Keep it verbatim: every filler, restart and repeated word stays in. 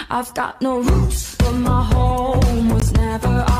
I've got no roots, but my home was never